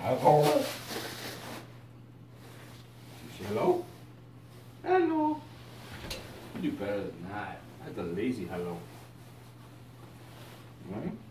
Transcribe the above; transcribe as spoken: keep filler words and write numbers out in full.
Hello? Say hello? Hello? You do better than that. That's a lazy hello. Right?